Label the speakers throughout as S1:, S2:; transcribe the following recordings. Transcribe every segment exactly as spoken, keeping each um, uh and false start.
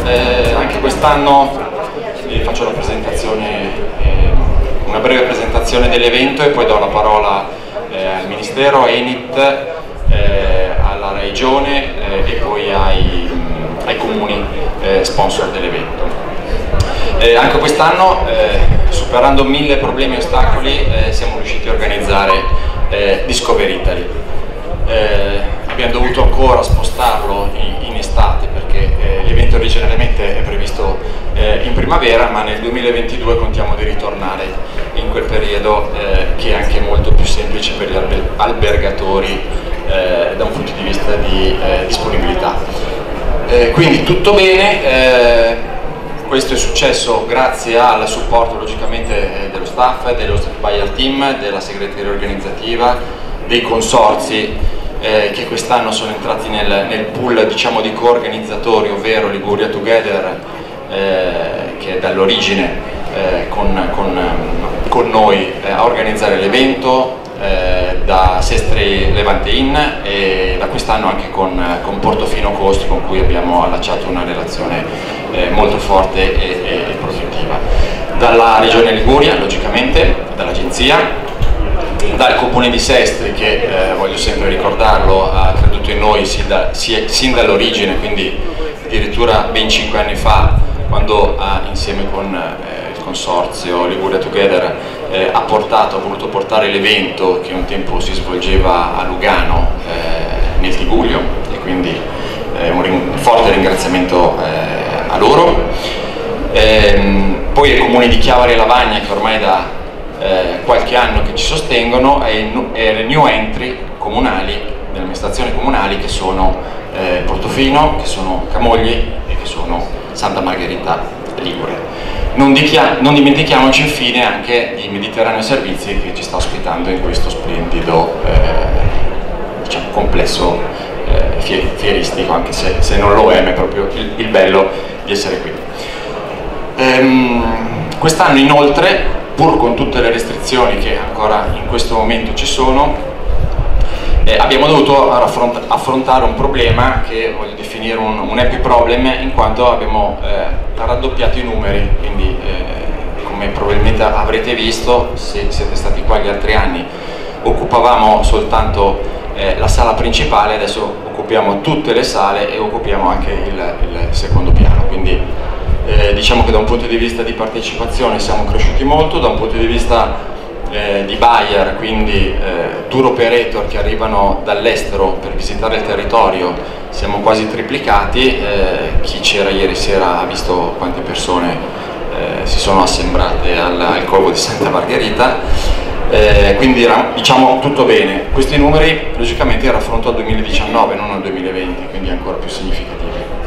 S1: eh, anche quest'anno vi faccio la presentazione, eh, una breve presentazione dell'evento e poi do la parola eh, al Ministero, a Enit, eh, alla Regione eh, e poi ai, ai comuni eh, sponsor dell'evento. Eh, anche quest'anno, eh, superando mille problemi e ostacoli, eh, siamo riusciti a organizzare eh, Discover Italy. Eh, abbiamo dovuto ancora spostarlo in, in estate perché eh, l'evento originariamente è previsto eh, in primavera, ma nel duemilaventidue contiamo di ritornare in quel periodo eh, che è anche molto più semplice per gli albergatori eh, da un punto di vista di eh, disponibilità. Eh, quindi tutto bene, eh, questo è successo grazie al supporto logicamente eh, dello staff, dello buyer team, della segreteria organizzativa, dei consorzi Eh, che quest'anno sono entrati nel, nel pool, diciamo, di coorganizzatori, ovvero Liguria Together, eh, che è dall'origine eh, con, con, con noi eh, a organizzare l'evento, eh, da Sestri Levante Inn e da quest'anno anche con, con Portofino Costi, con cui abbiamo allacciato una relazione eh, molto forte e, e, e produttiva. Dalla Regione Liguria, logicamente, dall'Agenzia, dal Comune di Sestri che, eh, voglio sempre ricordarlo, ha creduto in noi sin, da, sin dall'origine, quindi addirittura ben cinque anni fa, quando ha, insieme con eh, il consorzio Liguria Together eh, ha, portato, ha voluto portare l'evento che un tempo si svolgeva a Lugano eh, nel Tigullio, e quindi eh, un, un forte ringraziamento eh, a loro. Ehm, poi il Comune di Chiavari e Lavagna, che ormai da Eh, qualche anno che ci sostengono, e, e le new entry comunali, delle amministrazioni comunali, che sono eh, Portofino, che sono Camogli e che sono Santa Margherita Ligure. Non, non dimentichiamoci infine anche di Mediterraneo Servizi, che ci sta ospitando in questo splendido eh, diciamo, complesso eh, fieristico, anche se, se non lo è, ma è proprio il, il bello di essere qui. Ehm, quest'anno inoltre, pur con tutte le restrizioni che ancora in questo momento ci sono, eh, abbiamo dovuto affront affrontare un problema che voglio definire un, un happy problem, in quanto abbiamo eh, raddoppiato i numeri, quindi eh, come probabilmente avrete visto se siete stati qua gli altri anni, occupavamo soltanto eh, la sala principale, adesso occupiamo tutte le sale e occupiamo anche il, il secondo piano, quindi Eh, diciamo che da un punto di vista di partecipazione siamo cresciuti molto, da un punto di vista eh, di buyer, quindi eh, tour operator che arrivano dall'estero per visitare il territorio, siamo quasi triplicati. Eh, chi c'era ieri sera ha visto quante persone eh, si sono assembrate al, al Covo di Santa Margherita, eh, quindi diciamo tutto bene. Questi numeri logicamente a raffronto al duemiladiciannove, non al duemilaventi, quindi ancora più significativi.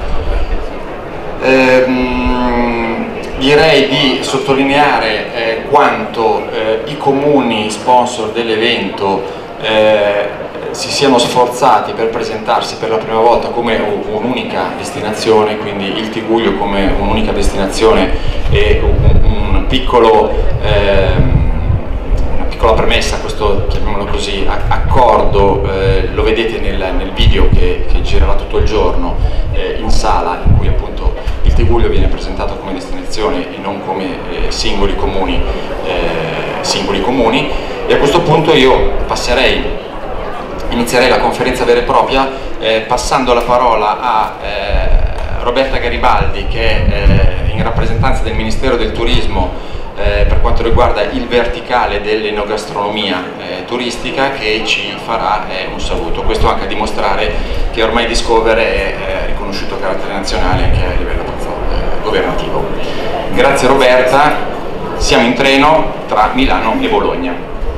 S1: Ehm, direi di sottolineare eh, quanto eh, i comuni sponsor dell'evento eh, si siano sforzati per presentarsi per la prima volta come un'unica destinazione, quindi il Tigullio come un'unica destinazione e un, un piccolo, ehm, una piccola premessa, questo chiamiamolo così, accordo, eh, lo vedete nel, nel video che, che girerà tutto il giorno eh, in sala, in cui appunto il Tigullio viene presentato come destinazione e non come eh, singoli comuni, eh, singoli comuni. E a questo punto io passerei, inizierei la conferenza vera e propria eh, passando la parola a eh, Roberta Garibaldi, che è eh, in rappresentanza del Ministero del Turismo eh, per quanto riguarda il verticale dell'enogastronomia eh, turistica, che ci farà eh, un saluto. Questo anche a dimostrare che ormai Discover è eh, riconosciuto a carattere nazionale anche a livello eh, governativo. Grazie Roberta, siamo in treno tra Milano e Bologna.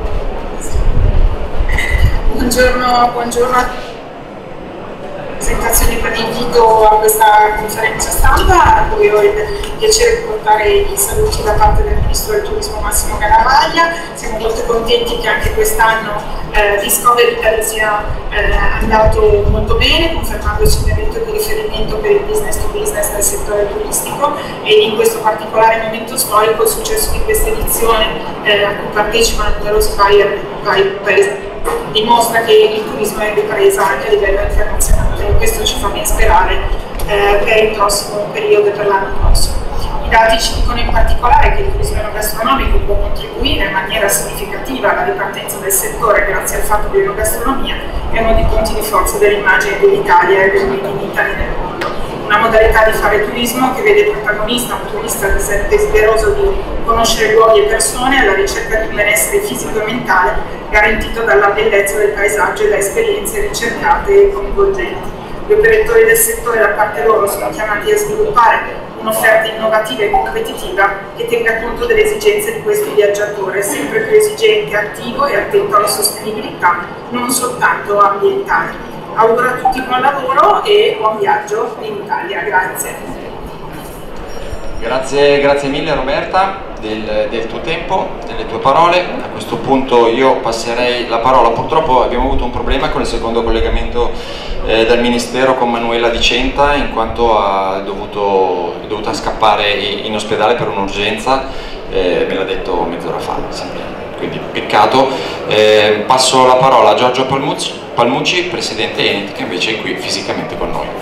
S2: Buongiorno, buongiorno a tutti. Presentazione per l'invito a questa conferenza stampa, a cui ho il piacere di portare i saluti da parte del Ministro del Turismo Massimo Garavaglia. Siamo molto contenti che anche quest'anno eh, Discover Italy sia eh, andato molto bene, confermandosi un evento di riferimento per il business to business del settore turistico, e in questo particolare momento storico il successo di questa edizione eh, a cui partecipano numerosi buyer paesi dimostra che il turismo è ripresa anche a livello internazionale, e questo ci fa ben sperare eh, per il prossimo periodo e per l'anno prossimo. I dati ci dicono in particolare che il turismo enogastronomico può contribuire in maniera significativa alla ripartenza del settore grazie al fatto che l'enogastronomia è uno dei punti di forza dell'immagine dell'Italia e del Made in Italy nel mondo. Una modalità di fare turismo che vede protagonista un turista desideroso di conoscere luoghi e persone alla ricerca di un benessere fisico e mentale garantito dalla bellezza del paesaggio e da esperienze ricercate e coinvolgenti. Gli operatori del settore da parte loro sono chiamati a sviluppare un'offerta innovativa e competitiva che tenga conto delle esigenze di questo viaggiatore, sempre più esigente, attivo e attento alla sostenibilità, non soltanto ambientale. Auguro a tutti buon lavoro e buon viaggio in Italia. Grazie.
S1: Grazie, grazie mille Roberta del, del tuo tempo, delle tue parole. A questo punto io passerei la parola. Purtroppo abbiamo avuto un problema con il secondo collegamento eh, dal Ministero con Manuela Di Centa, in quanto ha dovuto, è dovuta scappare in ospedale per un'urgenza, eh, me l'ha detto mezz'ora fa, quindi peccato. Eh, passo la parola a Giorgio Palmucci, Palmucci presidente Enit, che invece è qui fisicamente con noi.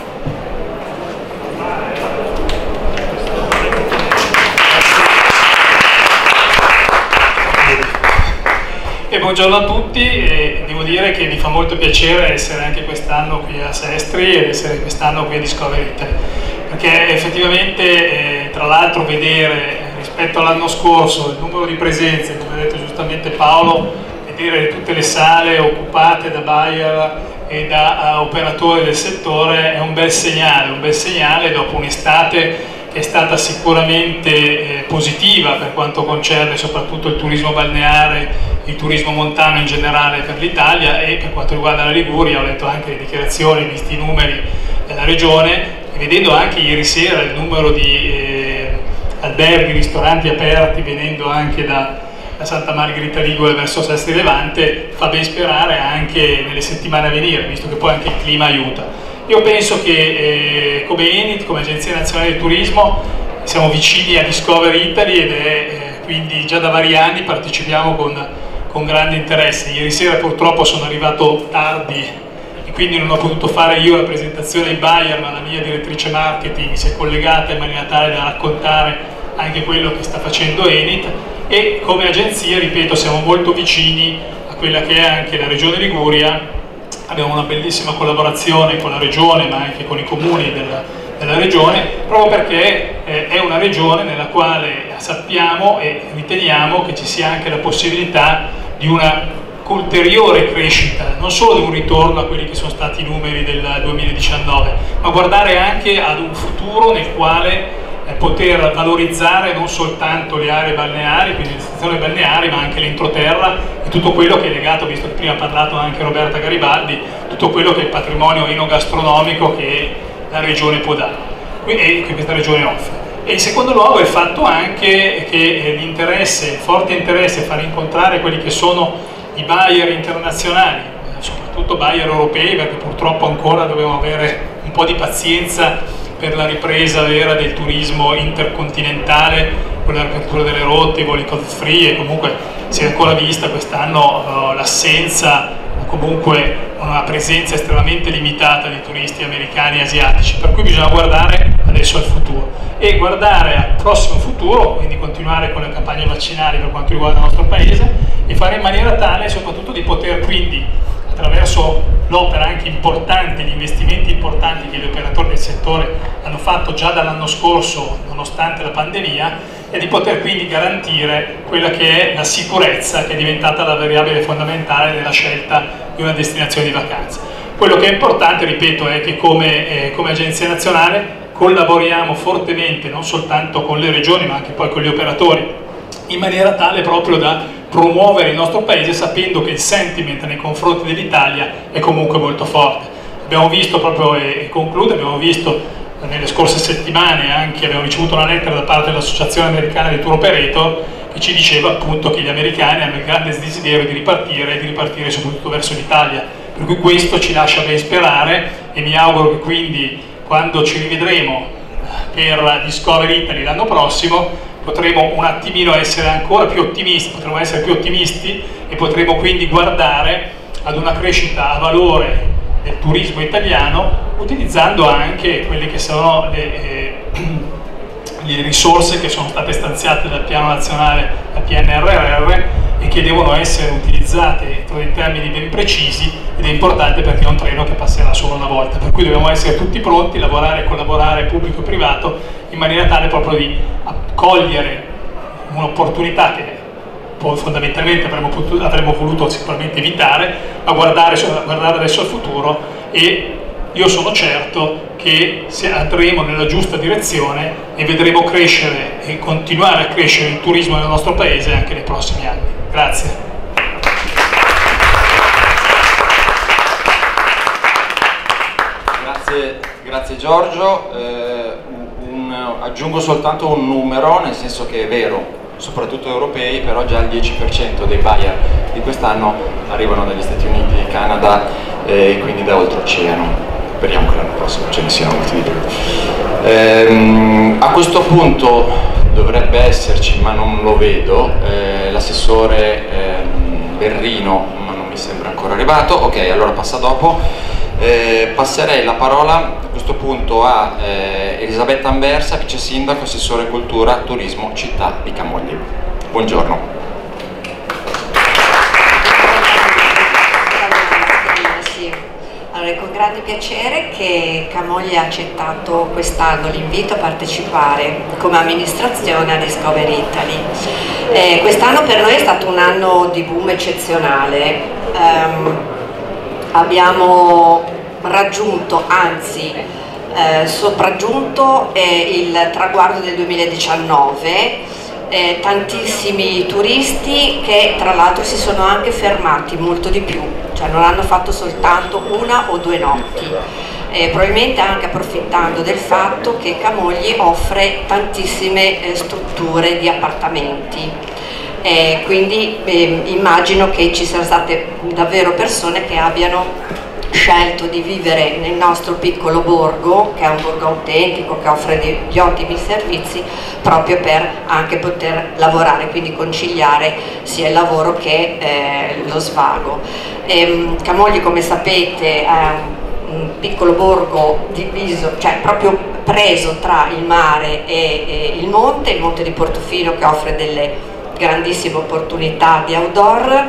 S3: E buongiorno a tutti, e devo dire che mi fa molto piacere essere anche quest'anno qui a Sestri ed essere quest'anno qui a Discovery Italy, perché effettivamente eh, tra l'altro vedere rispetto all'anno scorso il numero di presenze, come ha detto giustamente Paolo, vedere tutte le sale occupate da buyer e da uh, operatori del settore è un bel segnale, un bel segnale dopo un'estate che è stata sicuramente eh, positiva per quanto concerne soprattutto il turismo balneare, il turismo montano in generale per l'Italia, e per quanto riguarda la Liguria ho letto anche le dichiarazioni, visti i numeri della regione, e vedendo anche ieri sera il numero di eh, alberghi, ristoranti aperti venendo anche da, da Santa Margherita Ligure verso Sestri Levante, fa ben sperare anche nelle settimane a venire, visto che poi anche il clima aiuta. Io penso che eh, come Enit, come Agenzia Nazionale del Turismo, siamo vicini a Discovery Italy ed è eh, quindi già da vari anni partecipiamo con, con grande interesse. Ieri sera purtroppo sono arrivato tardi e quindi non ho potuto fare io la presentazione ai buyer, ma la mia direttrice marketing si è collegata in maniera tale da raccontare anche quello che sta facendo Enit, e come agenzia, ripeto, siamo molto vicini a quella che è anche la Regione Liguria. Abbiamo una bellissima collaborazione con la regione ma anche con i comuni della, della regione, proprio perché eh, è una regione nella quale sappiamo e riteniamo che ci sia anche la possibilità di una ulteriore crescita, non solo di un ritorno a quelli che sono stati i numeri del duemiladiciannove, ma guardare anche ad un futuro nel quale eh, poter valorizzare non soltanto le aree balneari, quindi le stazioni balneari, ma anche l'entroterra e tutto quello che è legato, visto che prima ha parlato anche Roberta Garibaldi, tutto quello che è il patrimonio enogastronomico che la regione può dare e che questa regione offre. E in secondo luogo il fatto anche che l'interesse, il forte interesse a far incontrare quelli che sono i buyer internazionali, soprattutto buyer europei, perché purtroppo ancora dobbiamo avere un po' di pazienza per la ripresa vera del turismo intercontinentale, con l'apertura delle rotte, i voli covid free, e comunque si è ancora vista quest'anno uh, l'assenza o comunque una presenza estremamente limitata di turisti americani e asiatici, per cui bisogna guardare adesso al futuro e guardare al prossimo futuro, quindi continuare con le campagne vaccinali per quanto riguarda il nostro paese e fare in maniera tale soprattutto di poter quindi, attraverso l'opera anche importante, gli investimenti importanti che gli operatori del settore hanno fatto già dall'anno scorso nonostante la pandemia, e di poter quindi garantire quella che è la sicurezza, che è diventata la variabile fondamentale nella scelta di una destinazione di vacanza. Quello che è importante, ripeto, è che come, eh, come Agenzia Nazionale collaboriamo fortemente non soltanto con le regioni ma anche poi con gli operatori, in maniera tale proprio da promuovere il nostro paese, sapendo che il sentiment nei confronti dell'Italia è comunque molto forte. Abbiamo visto proprio, e concludo, abbiamo visto nelle scorse settimane anche, abbiamo ricevuto una lettera da parte dell'Associazione Americana dei Tour Operator che ci diceva appunto che gli americani hanno il grande desiderio di ripartire e di ripartire soprattutto verso l'Italia, per cui questo ci lascia ben sperare e mi auguro che quindi quando ci rivedremo per Discovery Italy l'anno prossimo potremo un attimino essere ancora più ottimisti, potremo essere più ottimisti e potremo quindi guardare ad una crescita a valore del turismo italiano, utilizzando anche quelle che sono le, eh, le risorse che sono state stanziate dal piano nazionale, dal P N R R, e che devono essere utilizzate entro dei termini ben precisi, ed è importante perché è un treno che passerà solo una volta, per cui dobbiamo essere tutti pronti, lavorare e collaborare pubblico e privato in maniera tale proprio di cogliere un'opportunità che poi fondamentalmente avremmo, potuto, avremmo voluto sicuramente evitare, ma guardare, guardare adesso al futuro, e io sono certo che andremo nella giusta direzione e vedremo crescere e continuare a crescere il turismo nel nostro paese anche nei prossimi anni. Grazie.
S1: Grazie, grazie Giorgio. Eh, un, aggiungo soltanto un numero, nel senso che è vero, soprattutto europei, però già il dieci per cento dei buyer di quest'anno arrivano dagli Stati Uniti, Canada e eh, quindi da oltreoceano. Speriamo che l'anno prossimo ce ne siano molti di più. Ehm, a questo punto dovrebbe esserci, ma non lo vedo, eh, l'assessore ehm, Berrino, ma non mi sembra ancora arrivato. Ok, allora passa dopo. Eh, passerei la parola a questo punto a eh, Elisabetta Anversa, vice sindaco, assessore cultura, turismo, città di Camogli. Buongiorno.
S4: Allora, è con grande piacere che Camogli ha accettato quest'anno l'invito a partecipare come amministrazione a Discover Italy. Eh, quest'anno per noi è stato un anno di boom eccezionale. Um, abbiamo raggiunto, anzi eh, sopraggiunto eh, il traguardo del duemiladiciannove, eh, tantissimi turisti che tra l'altro si sono anche fermati molto di più, cioè non hanno fatto soltanto una o due notti, eh, probabilmente anche approfittando del fatto che Camogli offre tantissime eh, strutture di appartamenti. Eh, quindi eh, immagino che ci siano state davvero persone che abbiano scelto di vivere nel nostro piccolo borgo, che è un borgo autentico, che offre degli ottimi servizi, proprio per anche poter lavorare, quindi conciliare sia il lavoro che eh, lo svago. E, Camogli, come sapete, è un, un piccolo borgo diviso, cioè proprio preso tra il mare e, e il monte, il monte di Portofino, che offre delle grandissime opportunità di outdoor,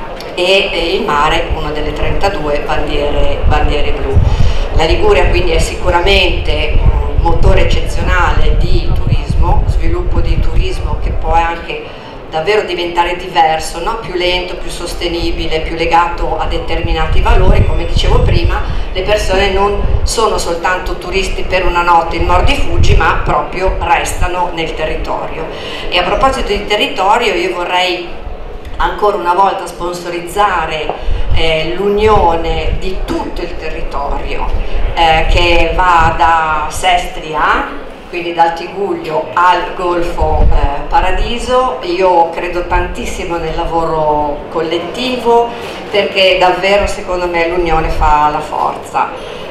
S4: e, e il mare, una delle trentadue bandiere, bandiere blu. La Liguria quindi è sicuramente un motore eccezionale di turismo, sviluppo di turismo che può anche davvero diventare diverso, no? Più lento, più sostenibile, più legato a determinati valori. Come dicevo prima, le persone non sono soltanto turisti per una notte in Mordi Fuggi, ma proprio restano nel territorio. E a proposito di territorio, io vorrei ancora una volta sponsorizzare eh, l'unione di tutto il territorio, eh, che va da Sestria, quindi dal Tigullio al Golfo eh, Paradiso. Io credo tantissimo nel lavoro collettivo, perché davvero secondo me l'unione fa la forza.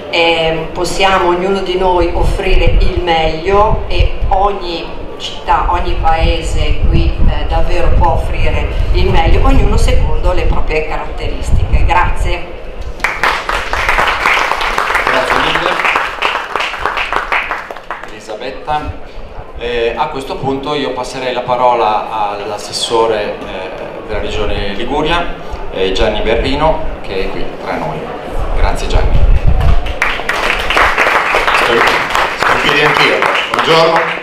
S4: Eh, possiamo ognuno di noi offrire il meglio, e ogni città, ogni paese qui eh, davvero può offrire il meglio, ognuno secondo le proprie caratteristiche. Grazie.
S1: Grazie mille Elisabetta. Eh, a questo punto io passerei la parola all'assessore eh, della regione Liguria, eh, Gianni Berrino, che è qui tra noi. Grazie Gianni.
S5: Sto, sto in piedi anch'io. Buongiorno.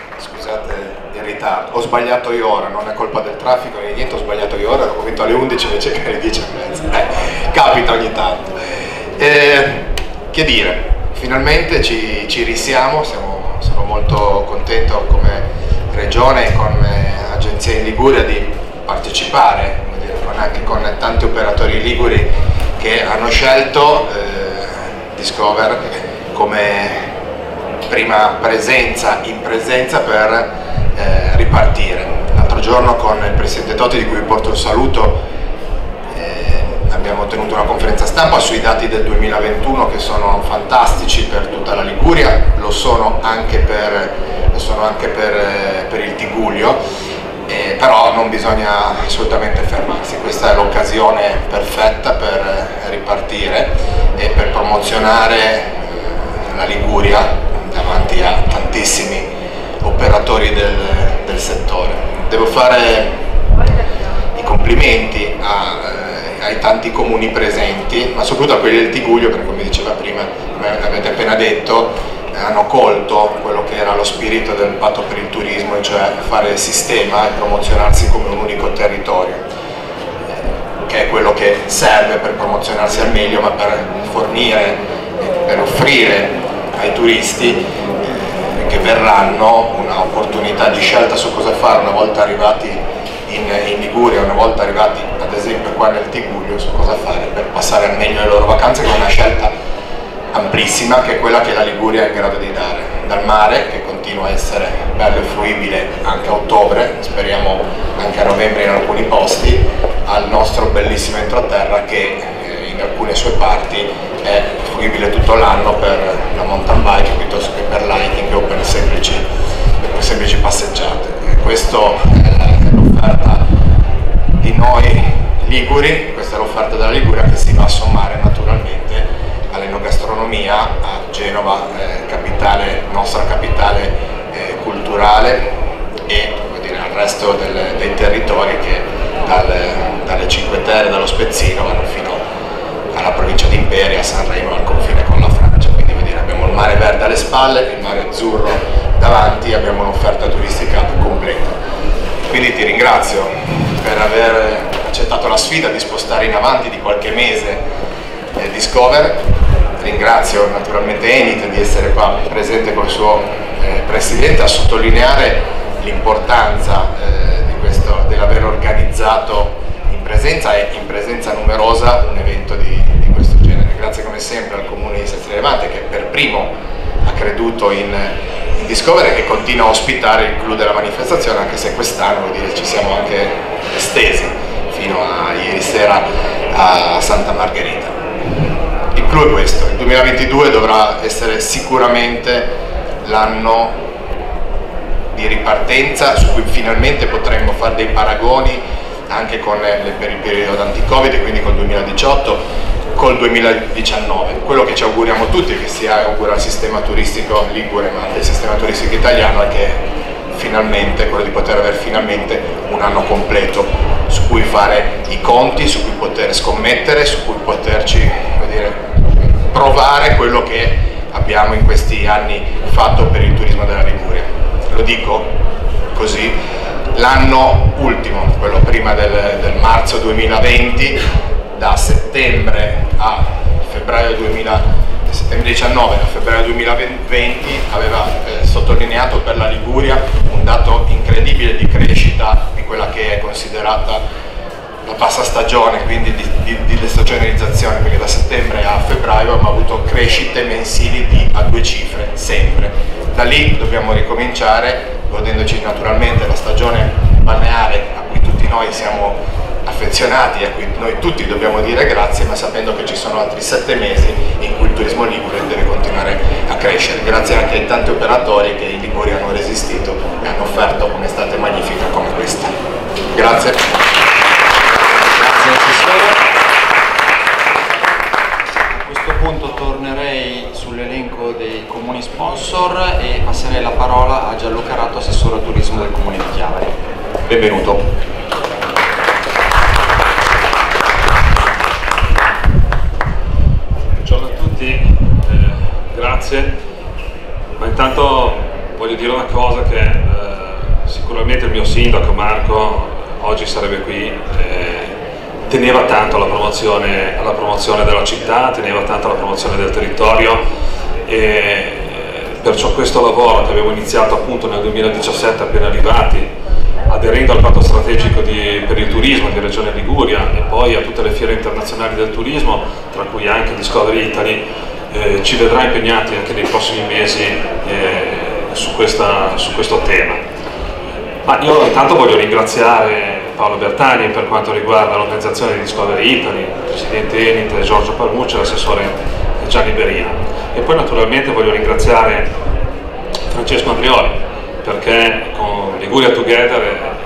S5: Ho sbagliato io ora, non è colpa del traffico né niente, ho sbagliato io ora, ho vinto alle undici invece che alle dieci e mezza. Eh, capita ogni tanto. Eh, che dire, finalmente ci, ci risiamo, siamo, sono molto contento come regione e come agenzia in Liguria di partecipare, come dire, con, anche con tanti operatori liguri che hanno scelto eh, Discover come prima presenza in presenza per Eh, ripartire. L'altro giorno con il Presidente Totti, di cui vi porto un saluto, eh, abbiamo tenuto una conferenza stampa sui dati del duemilaventuno che sono fantastici per tutta la Liguria, lo sono anche per, lo sono anche per, eh, per il Tigullio, eh, però non bisogna assolutamente fermarsi, questa è l'occasione perfetta per ripartire e per promozionare la Liguria davanti a tantissimi operatori del, del settore. Devo fare i complimenti a, eh, ai tanti comuni presenti, ma soprattutto a quelli del Tigullio, perché come diceva prima, come avete appena detto, hanno colto quello che era lo spirito del patto per il turismo, cioè fare sistema e promozionarsi come un unico territorio, che è quello che serve per promozionarsi al meglio, ma per fornire, per offrire ai turisti che verranno un'opportunità di scelta su cosa fare una volta arrivati in, in Liguria, una volta arrivati ad esempio qua nel Tigullio, su cosa fare per passare al meglio le loro vacanze, con una scelta amplissima che è quella che la Liguria è in grado di dare, dal mare che continua a essere bello e fruibile anche a ottobre, speriamo anche a novembre in alcuni posti, al nostro bellissimo entroterra che eh, in alcune sue parti è fruibile tutto l'anno per la mountain bike piuttosto che per l'hiking o per semplici, per semplici passeggiate. E questa è l'offerta di noi liguri, questa è l'offerta della Liguria che si va a sommare naturalmente all'enogastronomia, a Genova, eh, capitale, nostra capitale eh, culturale, e dire, al resto del, dei territori che dal, dalle Cinque Terre, dallo Spezzino, vanno fino alla provincia di Imperia, a Sanremo, al confine con la Francia. Quindi dire, abbiamo il mare verde alle spalle, il mare azzurro davanti, abbiamo un'offerta turistica completa. Quindi ti ringrazio per aver accettato la sfida di spostare in avanti di qualche mese eh, Discover. Ringrazio naturalmente Enit di essere qua presente col suo eh, presidente a sottolineare l'importanza eh, di questo, dell'aver organizzato in presenza e in presenza numerosa un evento di, di questo genere. Grazie come sempre al Comune di Sestri Levante che per primo ha creduto in, in Discover e che continua a ospitare il clou della manifestazione, anche se quest'anno ci siamo anche estesi fino a ieri sera a Santa Margherita. Il clou è questo, il duemilaventidue dovrà essere sicuramente l'anno di ripartenza su cui finalmente potremmo fare dei paragoni anche con le, per il periodo anti-Covid, quindi col duemiladiciotto, col duemiladiciannove. Quello che ci auguriamo tutti, che si augura al sistema turistico ligure ma anche al sistema turistico italiano, è che finalmente, quello di poter avere finalmente un anno completo su cui fare i conti, su cui poter scommettere, su cui poterci, come dire, provare quello che abbiamo in questi anni fatto per il turismo della Liguria. Lo dico così, l'anno ultimo, quello prima del, del marzo duemilaventi, da settembre a febbraio duemiladiciannove a febbraio duemilaventi aveva eh, sottolineato per la Liguria un dato incredibile di crescita di quella che è considerata la bassa stagione, quindi di, di, di destagionalizzazione, perché da settembre a febbraio abbiamo avuto crescite mensili di a due cifre, sempre. Da lì dobbiamo ricominciare, godendoci naturalmente la stagione balneare a cui tutti noi siamo affezionati, a cui noi tutti dobbiamo dire grazie, ma sapendo che ci sono altri sette mesi in cui il turismo ligure deve continuare a crescere. Grazie anche ai tanti operatori che in Liguria hanno resistito e hanno offerto un'estate magnifica come questa. Grazie.
S1: A questo punto tornerei sull'elenco dei comuni sponsor e passerei la parola a Gianluca Ratto, assessore al turismo del comune di Chiavari. Benvenuto.
S6: Buongiorno a tutti, eh, grazie, ma intanto voglio dire una cosa che eh, sicuramente il mio sindaco Marco oggi sarebbe qui. Eh, teneva tanto alla promozione, alla promozione della città, teneva tanto alla promozione del territorio, e perciò questo lavoro che abbiamo iniziato appunto nel duemiladiciassette appena arrivati, aderendo al patto strategico di, per il turismo di Regione Liguria e poi a tutte le fiere internazionali del turismo, tra cui anche Discovery Italy, eh, ci vedrà impegnati anche nei prossimi mesi eh, su, questa, su questo tema. Ma io intanto voglio ringraziare Paolo Bertani per quanto riguarda l'organizzazione di Discovery Italy, il presidente Enit Giorgio Palmucci e l'assessore Gianni Berina. E poi naturalmente voglio ringraziare Francesco Andrioli, perché con Liguria Together e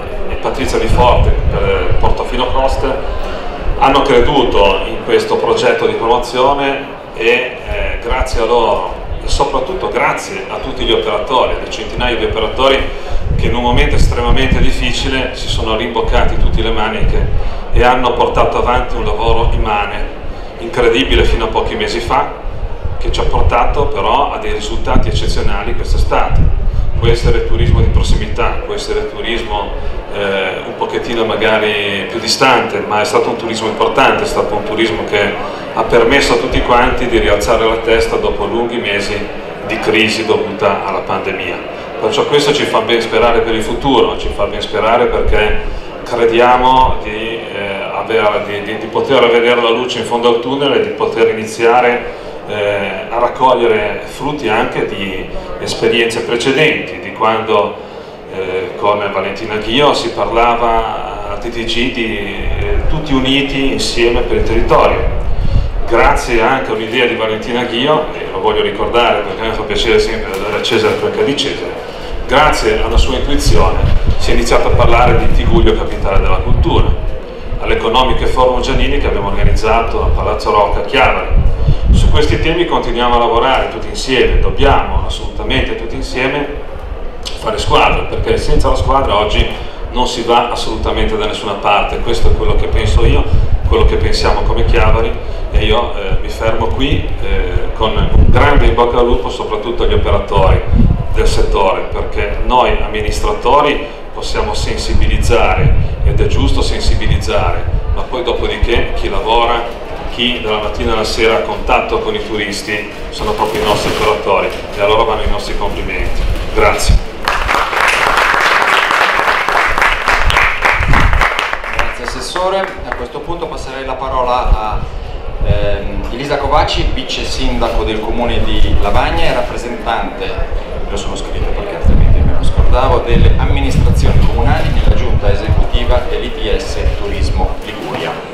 S6: Patrizia Di Forte per Portofino Coste hanno creduto in questo progetto di promozione e eh, grazie a loro e soprattutto grazie a tutti gli operatori, alle centinaia di operatori che in un momento estremamente difficile si sono rimboccati tutte le maniche e hanno portato avanti un lavoro immane, incredibile fino a pochi mesi fa, che ci ha portato però a dei risultati eccezionali quest'estate. Può essere turismo di prossimità, può essere turismo eh, un pochettino magari più distante, ma è stato un turismo importante, è stato un turismo che ha permesso a tutti quanti di rialzare la testa dopo lunghi mesi di crisi dovuta alla pandemia. Perciò questo ci fa ben sperare per il futuro, ci fa ben sperare perché crediamo di, eh, avere, di, di, di poter vedere la luce in fondo al tunnel e di poter iniziare Eh, a raccogliere frutti anche di esperienze precedenti, di quando eh, con Valentina Ghio si parlava a T T G di eh, tutti uniti insieme per il territorio. Grazie anche a un'idea di Valentina Ghio, e lo voglio ricordare perché mi fa piacere sempre dare a Cesare quel che è di Cesare, grazie alla sua intuizione si è iniziato a parlare di Tiguglio capitale della cultura, all'Economiche Forum Giannini che abbiamo organizzato a Palazzo Rocca a Chiavari. Su questi temi continuiamo a lavorare tutti insieme, dobbiamo assolutamente tutti insieme fare squadra, perché senza la squadra oggi non si va assolutamente da nessuna parte. Questo è quello che penso io, quello che pensiamo come Chiavari, e io eh, mi fermo qui eh, con un grande in bocca al lupo soprattutto agli operatori del settore, perché noi amministratori possiamo sensibilizzare, ed è giusto sensibilizzare, ma poi dopodiché chi lavora, chi dalla mattina alla sera a contatto con i turisti sono proprio i nostri operatori, e a loro vanno i nostri complimenti. Grazie.
S1: Grazie Assessore. A questo punto passerei la parola a ehm, Elisa Covacci, vice sindaco del comune di Lavagna e rappresentante, lo sono scritto perché altrimenti me lo scordavo, delle amministrazioni comunali nella giunta esecutiva dell'I T S Turismo Liguria.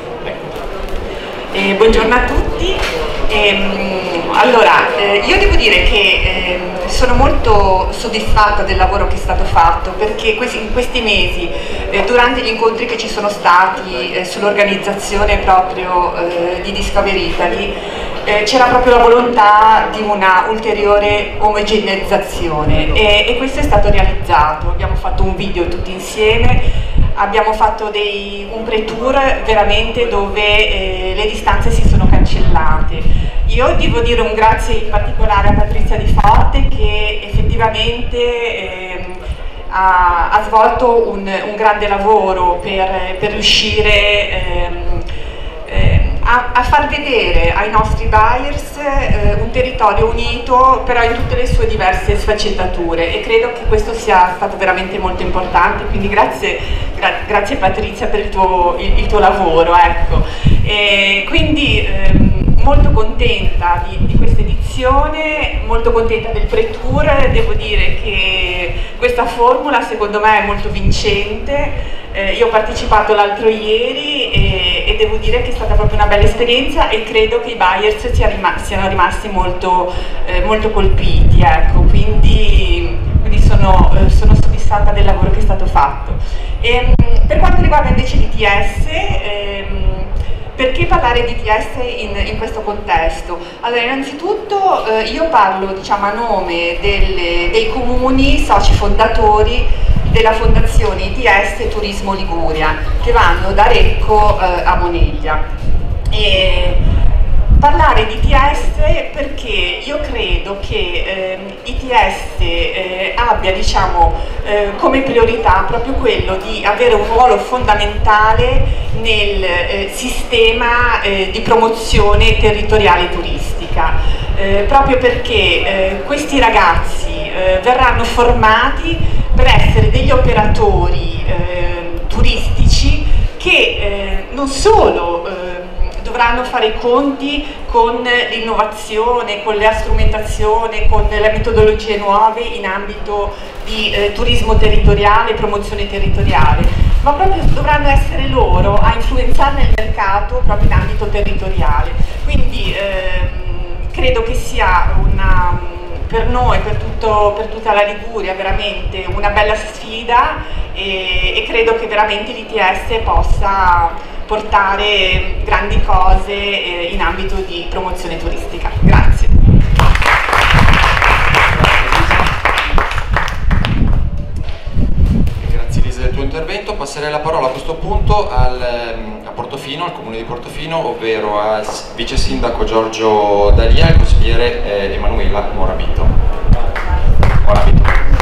S7: Eh, buongiorno a tutti. Eh, allora, eh, io devo dire che eh, sono molto soddisfatta del lavoro che è stato fatto, perché questi, in questi mesi, eh, durante gli incontri che ci sono stati eh, sull'organizzazione proprio eh, di Discovery Italy, eh, c'era proprio la volontà di una ulteriore omogeneizzazione e, e questo è stato realizzato. Abbiamo fatto un video tutti insieme. Abbiamo fatto dei, un pre-tour veramente dove eh, le distanze si sono cancellate. Io devo dire un grazie in particolare a Patrizia Di Forte che effettivamente eh, ha, ha svolto un, un grande lavoro per, per riuscire eh, eh, a, a far vedere ai nostri buyers eh, un territorio unito però in tutte le sue diverse sfaccettature, e credo che questo sia stato veramente molto importante, quindi grazie, gra grazie Patrizia per il tuo, il, il tuo lavoro, ecco. E quindi ehm, molto contenta di, di questa edizione, molto contenta del pre-tour, devo dire che questa formula secondo me è molto vincente. Eh, io ho partecipato l'altro ieri e, e devo dire che è stata proprio una bella esperienza e credo che i buyers sia rima siano rimasti molto, eh, molto colpiti, ecco. quindi, quindi sono, eh, sono soddisfatta del lavoro che è stato fatto. E, per quanto riguarda invece l'I T S, ehm, perché parlare di I T S in, in questo contesto? Allora, innanzitutto eh, io parlo diciamo, a nome delle, dei comuni soci fondatori della Fondazione I T S Turismo Liguria, che vanno da Recco eh, a Moneglia. E parlare di I T S perché io credo che eh, I T S eh, abbia diciamo, eh, come priorità proprio quello di avere un ruolo fondamentale nel eh, sistema eh, di promozione territoriale turistica, eh, proprio perché eh, questi ragazzi eh, verranno formati per essere degli operatori eh, turistici che eh, non solo eh, dovranno fare i conti con l'innovazione, con la strumentazione, con le metodologie nuove in ambito di eh, turismo territoriale, promozione territoriale, ma proprio dovranno essere loro a influenzare il mercato proprio in ambito territoriale. Quindi ehm, credo che sia una, per noi, per, tutto, per tutta la Liguria, veramente una bella sfida e, e credo che veramente l'I T S possa portare grandi cose eh, in ambito di promozione turistica. Grazie.
S1: Grazie Elisa del tuo intervento. Passerei la parola a questo punto al, a Portofino, al comune di Portofino, ovvero al vice sindaco Giorgio D'Alia e al consigliere eh, Emanuela Morabito. Morabito.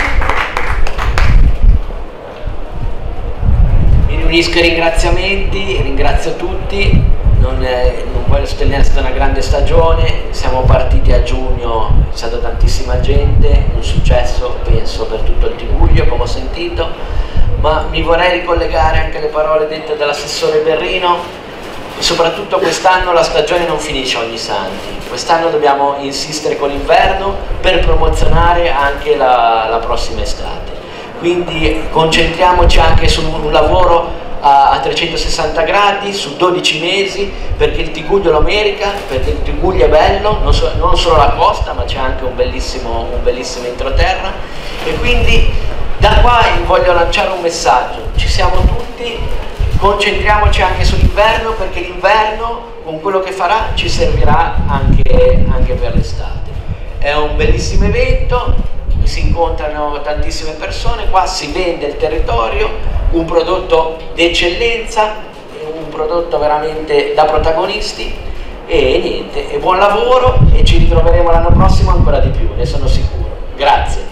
S8: Mi unisco ai ringraziamenti, ringrazio tutti, non, è, non voglio sottolineare, è stata una grande stagione, siamo partiti a giugno, c'è stata tantissima gente, un successo penso per tutto il Tiguglio come ho sentito, ma mi vorrei ricollegare anche alle parole dette dall'assessore Berrino, e soprattutto quest'anno la stagione non finisce ogni santi, quest'anno dobbiamo insistere con l'inverno per promozionare anche la, la prossima estate. Quindi concentriamoci anche su un lavoro a, a trecentosessanta gradi, su dodici mesi, perché il Tiguglio lo merita, perché il Tiguglio è bello, non, so, non solo la costa, ma c'è anche un bellissimo, un bellissimo entroterra. E quindi da qua voglio lanciare un messaggio, ci siamo tutti, concentriamoci anche sull'inverno, perché l'inverno con quello che farà ci servirà anche, anche per l'estate. È un bellissimo evento, si incontrano tantissime persone, qua si vende il territorio, un prodotto d'eccellenza, un prodotto veramente da protagonisti e niente, e buon lavoro e ci ritroveremo l'anno prossimo ancora di più, ne sono sicuro. Grazie.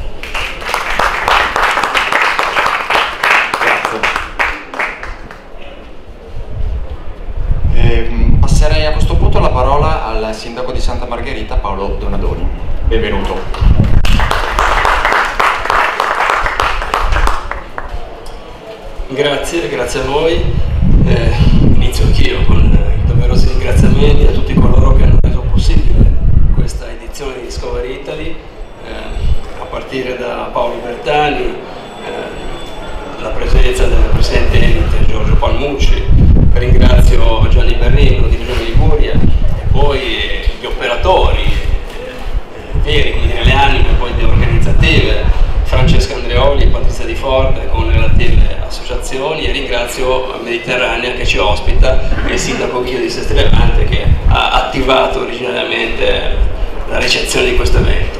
S1: Grazie. Eh, passerei a questo punto la parola al sindaco di Santa Margherita Paolo Donadoni. Benvenuto.
S9: Grazie, grazie a voi. Eh, inizio anch'io con i doverosi ringraziamenti a tutti coloro che hanno reso possibile questa edizione di Discover Italy, eh, a partire da Paolo Bertani, eh, la presenza del presidente Enit Giorgio Palmucci, ringrazio Gianni Berrino di Regione Liguria e poi gli operatori eh, veri, quindi le anime poi le organizzative, Francesca Andreoli e Patrizia Di Forte con le relative associazioni, e ringrazio Mediterranea che ci ospita e il sindaco Ghio di Sestri Levante che ha attivato originariamente la ricezione di questo evento.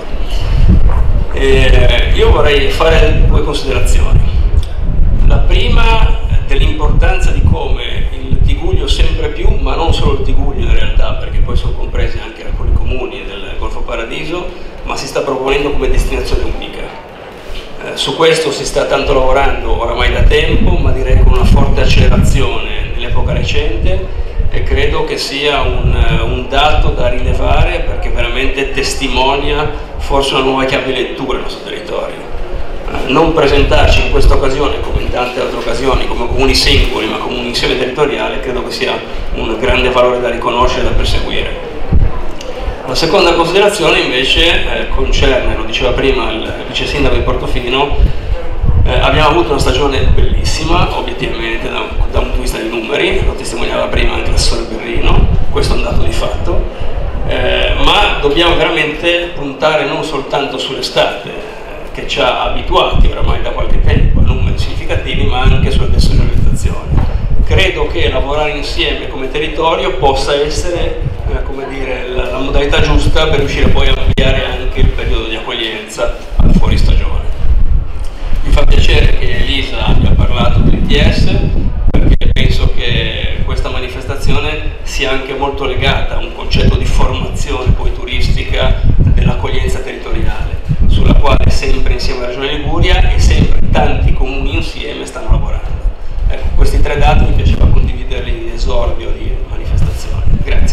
S9: E io vorrei fare due considerazioni. La prima dell'importanza di come il Tiguglio sempre più, ma non solo il Tiguglio in realtà, perché poi sono compresi anche alcuni comuni del Golfo Paradiso, ma si sta proponendo come destinazione unica. Eh, su questo si sta tanto lavorando oramai da tempo, ma direi con una forte accelerazione nell'epoca recente, e credo che sia un, un dato da rilevare perché veramente testimonia forse una nuova chiave di lettura nel nostro territorio. Eh, non presentarci in questa occasione come in tante altre occasioni come comuni singoli ma come un insieme territoriale credo che sia un grande valore da riconoscere e da perseguire. La seconda considerazione invece eh, concerne, lo diceva prima il vice sindaco di Portofino, eh, abbiamo avuto una stagione bellissima, obiettivamente da, da un punto di vista di numeri, lo testimoniava prima anche l'assessore Berrino, questo è un dato di fatto, eh, ma dobbiamo veramente puntare non soltanto sull'estate, eh, che ci ha abituati oramai da qualche tempo a numeri significativi, ma anche sulla desesonalizzazione. Credo che lavorare insieme come territorio possa essere eh, come dire, la, la modalità giusta per riuscire poi a ampliare anche il periodo di accoglienza al fuori stagione. Mi fa piacere che Elisa abbia parlato dell'I T S perché penso che questa manifestazione sia anche molto legata a un concetto di formazione poi turistica dell'accoglienza territoriale, sulla quale sempre insieme alla Regione Liguria e sempre tanti comuni insieme stanno lavorando. Ecco, questi tre dati mi piaceva condividerli in esordio di manifestazione. Grazie.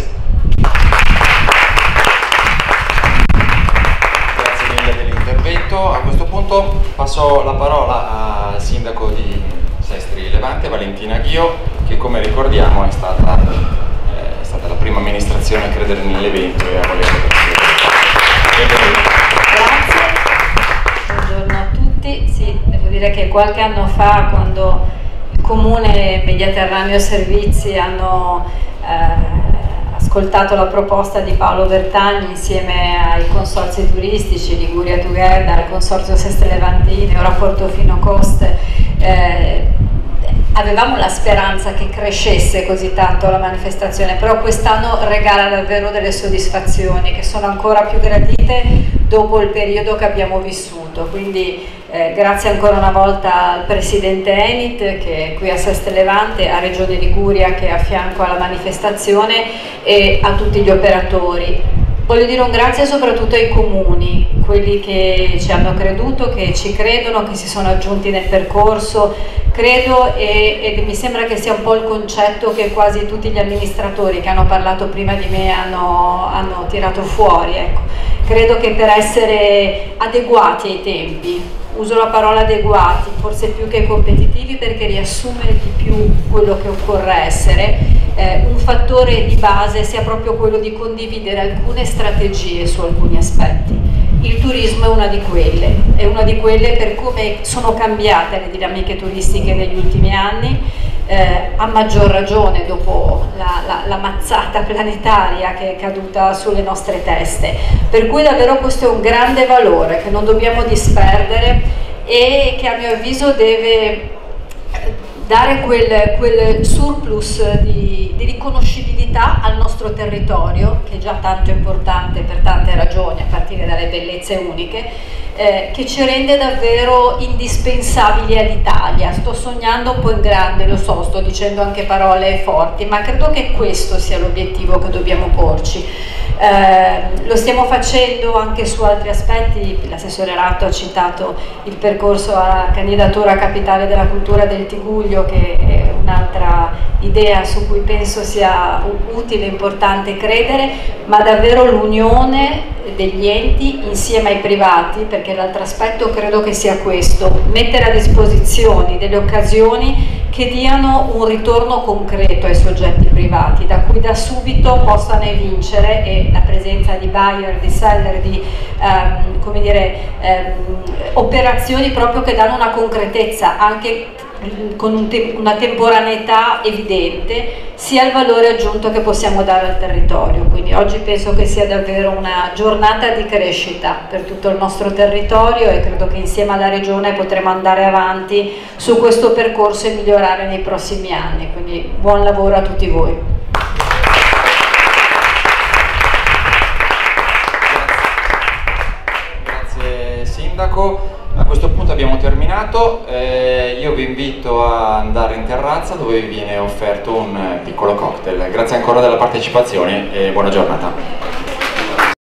S1: Grazie mille dell'intervento. A questo punto passo la parola al sindaco di Sestri Levante, Valentina Ghio, che come ricordiamo è stata, eh, è stata la prima amministrazione a credere nell'evento e a volerlo Benvenuti.
S10: Grazie, buongiorno a tutti. Sì, devo dire che qualche anno fa, quando Comune Mediterraneo Servizi hanno eh, ascoltato la proposta di Paolo Bertagni insieme ai consorzi turistici, Liguria Together, al Consorzio Seste Levantine, ora Portofino Coste, eh, avevamo la speranza che crescesse così tanto la manifestazione, però quest'anno regala davvero delle soddisfazioni che sono ancora più gradite dopo il periodo che abbiamo vissuto, quindi eh, grazie ancora una volta al Presidente Enit che è qui a Seste Levante, a Regione Liguria che è a fianco alla manifestazione e a tutti gli operatori. Voglio dire un grazie soprattutto ai comuni, quelli che ci hanno creduto, che ci credono, che si sono aggiunti nel percorso, credo e, e mi sembra che sia un po' il concetto che quasi tutti gli amministratori che hanno parlato prima di me hanno, hanno tirato fuori. Ecco. Credo che per essere adeguati ai tempi, uso la parola adeguati, forse più che competitivi perché riassume di più quello che occorre essere, Eh, un fattore di base sia proprio quello di condividere alcune strategie su alcuni aspetti. Il turismo è una di quelle, è una di quelle per come sono cambiate le dinamiche turistiche negli ultimi anni, eh, a maggior ragione dopo la, la, la mazzata planetaria che è caduta sulle nostre teste. Per cui davvero questo è un grande valore che non dobbiamo disperdere e che a mio avviso deve dare quel, quel surplus di, di riconoscibilità al nostro territorio, che è già tanto importante per tante ragioni, a partire dalle bellezze uniche, eh, che ci rende davvero indispensabili all'Italia. Sto sognando un po' in grande, lo so, sto dicendo anche parole forti, ma credo che questo sia l'obiettivo che dobbiamo porci. Eh, lo stiamo facendo anche su altri aspetti, l'assessore Ratto ha citato il percorso a candidatura a capitale della cultura del Tiguglio, che è un'altra idea su cui penso sia utile e importante credere, ma davvero l'unione degli enti insieme ai privati, perché l'altro aspetto credo che sia questo, mettere a disposizione delle occasioni che diano un ritorno concreto ai soggetti privati, da cui da subito possano evincere, e la presenza di buyer, di seller, di ehm, come dire, ehm, operazioni proprio che danno una concretezza anche con un te una temporaneità evidente, sia il valore aggiunto che possiamo dare al territorio. Quindi oggi penso che sia davvero una giornata di crescita per tutto il nostro territorio e credo che insieme alla Regione potremo andare avanti su questo percorso e migliorare nei prossimi anni. Quindi buon lavoro a tutti voi.
S1: Grazie Sindaco. A questo punto abbiamo terminato, eh, io vi invito a andare in terrazza dove vi viene offerto un piccolo cocktail. Grazie ancora della partecipazione e buona giornata.